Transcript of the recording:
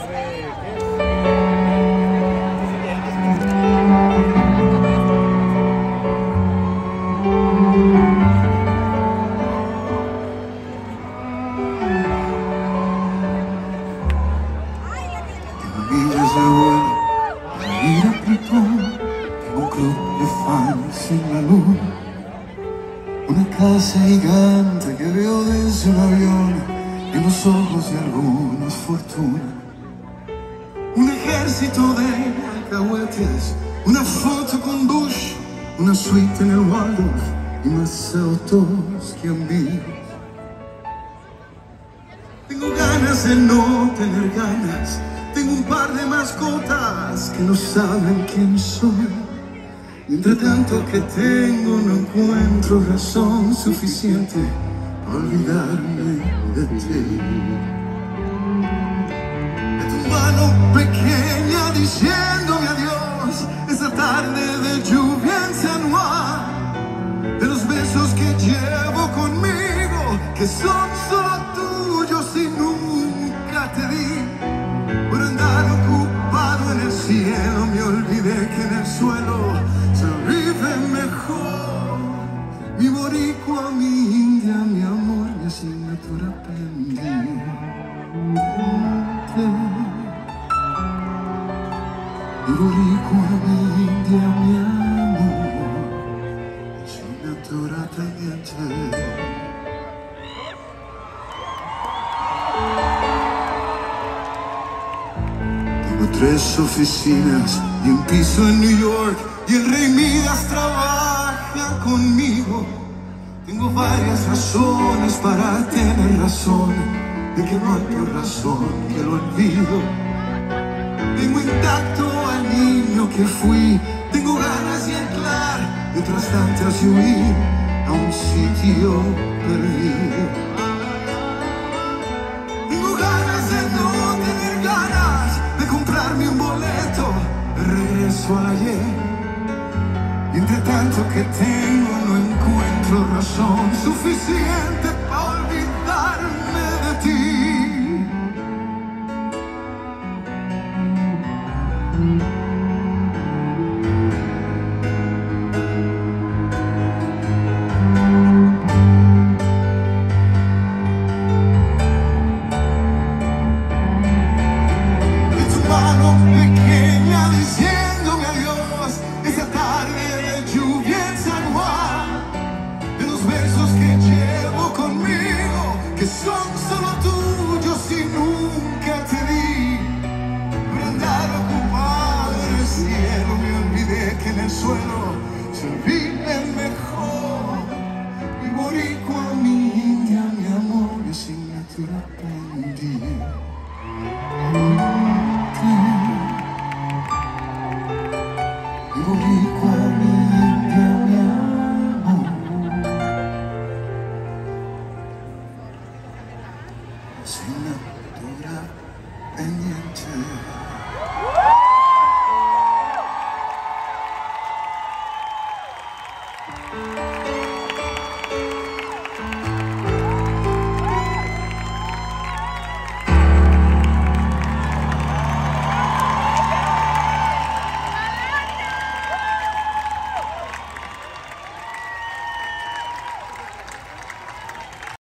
Millas de vuelo para ir a Plutón. Tengo un club de fans en la luna. Una casa gigante que veo desde un avión en los ojos de algunos fortuna. Un ejército de alcahuetes, una foto con Bush, una suite en el Waldorf y más autos que amigos. Tengo ganas de no tener ganas. Tengo un par de mascotas que no saben quién soy. Y entre tanto que tengo no encuentro razón suficiente para olvidarme de ti. De tu mano pequeña diciéndome adiós, esa tarde de lluvia en San Juan. De los besos que llevo conmigo, que son solo tuyos y nunca te di. Por andar ocupado en el cielo me olvidé que en el suelo se vive mejor. Mi boricua, mi india, mi amor, mi asignatura pendiente. Mi boricua, mi india, mi amor, mi asignatura pendiente. 3 oficinas y un piso en New York, y el rey Midas trabaja conmigo. Tengo varias razones para tener razón de que no hay peor razón que lo olvido. Tengo intacto al niño que fui. Tengo ganas de anclar y otras tantas de huir a un sitio perdido. Tengo ganas de no tener ganas de comprarme un boleto de regreso al ayer. Y entre tanto que tengo no encuentro razón suficiente para olvidarme de ti. Que son solo tuyos y nunca te di. Por andar ocupado en el cielo me olvidé que en el suelo se vive mejor. Mi boricua, mi india, mi amor, mi asignatura pendiente. Mi boricua, mi india, mi amor, asignatura pendiente.